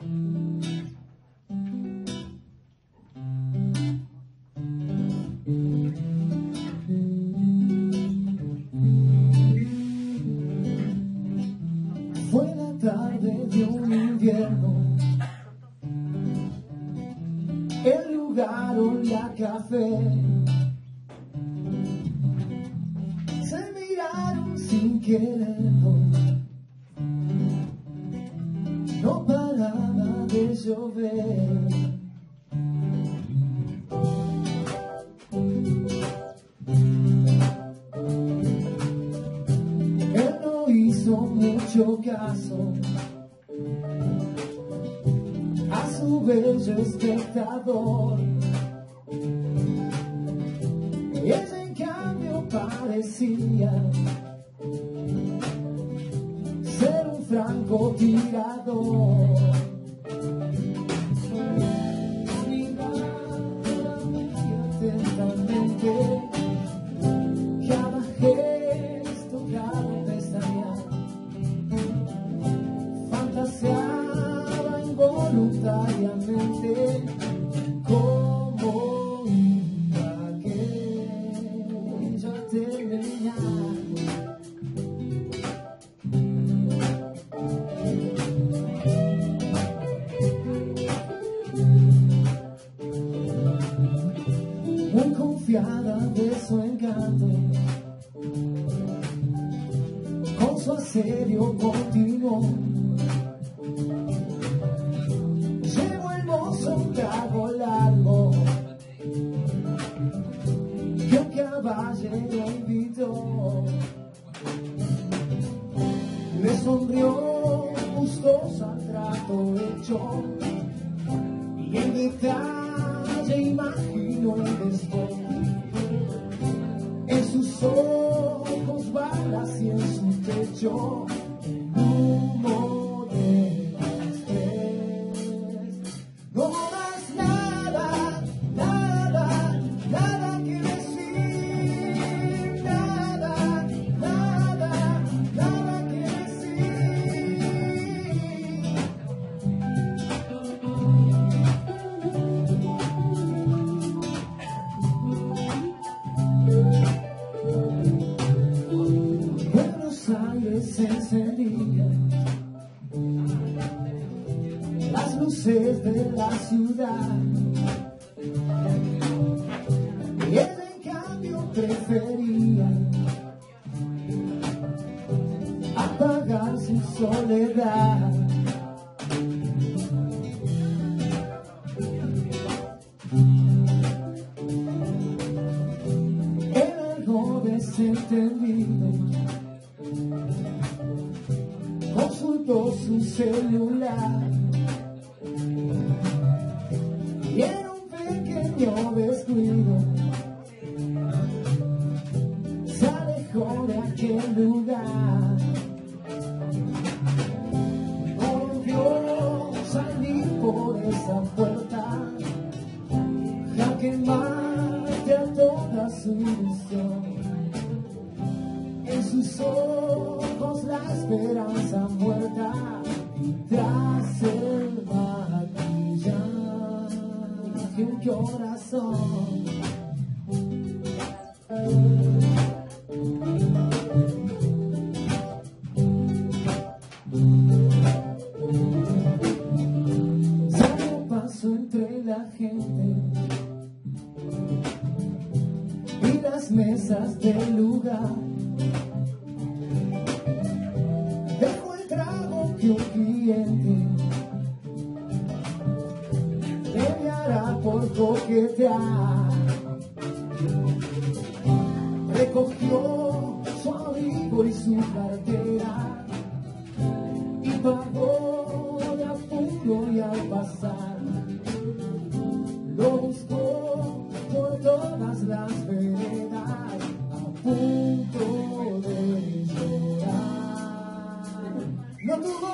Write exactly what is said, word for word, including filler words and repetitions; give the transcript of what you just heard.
Fue la tarde de un invierno, el lugar olía café. Se miraron sin quererlo, no paraba de llover. Él no hizo mucho caso a su bello espectador. Ella en cambio parecía ser un francotirador. Miraba muy atentamente cada gesto, cada pestaña. Fantaseaba involuntariamente cómo iba aquello a terminar. Muy confiada de su encanto, con su asedio continuó. Llevó el mozo un trago largo que un caballero invitó. Le sonrió gustosa al trato hecho y en detalle imaginó el desdén. En sus ojos balas y en su pecho humo de estrés. No más nada, nada, nada que decir, nada, nada, nada que decir. Buenos Aires se encendía, las luces de la ciudad, y él en cambio prefería apagar su soledad. Era algo desentendido, consultó su celular y en un pequeño descuido se alejó de aquel lugar. No volvió a salir por esa puerta, jaque mate a toda su ilusión. En sus ojos la esperanza muerta, y tras el maquillaje un corazón. Salió paso entre la gente y las mesas del lugar. Dejó el trago que un cliente le hará por coquetear. Recogió su abrigo y su cartera y pagó de apuro, y al pasar lo buscó por todas las veredas a punto de llorar. No tuvo